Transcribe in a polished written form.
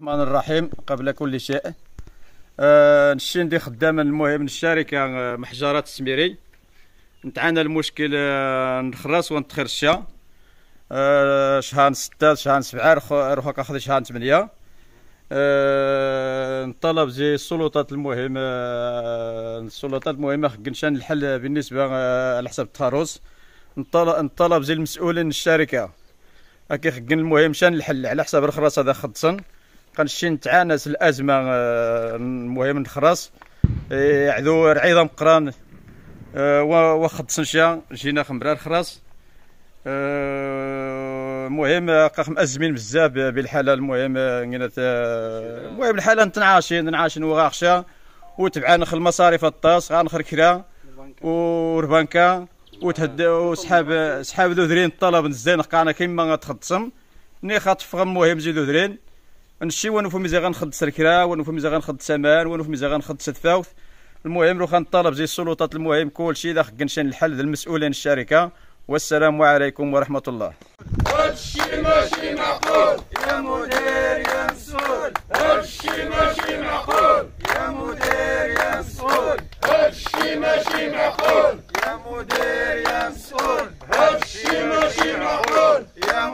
الرحمن الرحيم. قبل كل شيء نشي ندي خدام المهم من الشركة محجرات السميري. نتعانى المشكل نخرس ونتخرشا شهر 6 شهر 7 روح كاخذ شهر 8. نطلب زي السلطات المهم السلطات المهمة خقنشان الحل بالنسبة على حسب التخرص. نطلب زي المسؤولين الشركة هاكي خقن المهم شان الحل على حساب الخراس هذا خدصن. كنشي نتعانس الأزمة المهم نخرس عذو رعيضة مقران وخدصنشا جينا خمبرار خراس. المهم قاخ مأزمين بزاف بالحالة. المهم الحالة نتنعاشين وغاخشا وتبعا نخل مصاريف الطاس غنخر كرا وربانكا وتهدى وسحاب ذو ذرين الطلب نزين قانا كيما تخدصم ني خاطف المهم زي ذو ذرين نشي ونوفو ميزا غنخدس الكرا ونوفو ميزا غنخدس امان ونوفو ميزا غنخدس الثاوث. المهم روح نطلب زي السلطات المهم كلشي داخل كنشان الحل المسؤولين الشركة. والسلام عليكم ورحمة الله. هادشي ماشي معقول يا مدير يا مسؤول. هادشي ماشي معقول يا مدير يا مسؤول. هادشي ماشي معقول يا مدير يا مسؤول. هادشي ماشي معقول يا